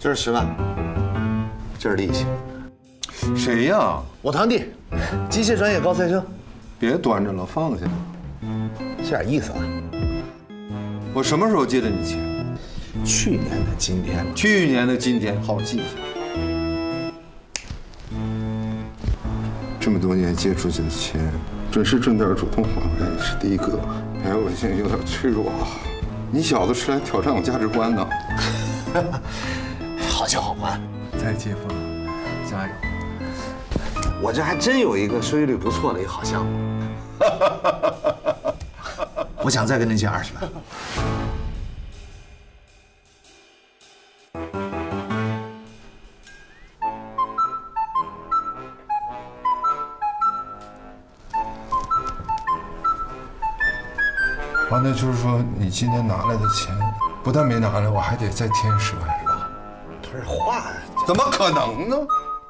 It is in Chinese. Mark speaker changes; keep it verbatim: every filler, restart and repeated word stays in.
Speaker 1: 这是十万，这是利息。
Speaker 2: 谁呀？
Speaker 1: 我堂弟，机械专业高材生。
Speaker 2: 别端着了，放下。
Speaker 1: 这点意思啊。
Speaker 2: 我什么时候借的你钱？
Speaker 1: 去年的今天。
Speaker 2: 去年的今天，好记下。这么多年借出去的钱，准时准点主动还回来，你是第一个。哎，我现在有点脆弱啊。你小子是来挑战我价值观的。
Speaker 1: 好借好还，
Speaker 2: 再接风，加油！
Speaker 1: 我这还真有一个收益率不错的一个好项目。我想再跟您借二十万。
Speaker 2: 啊，那就是说你今天拿来的钱，不但没拿来，我还得再添十万，是吧？
Speaker 1: 不是话，
Speaker 2: 怎么可能呢？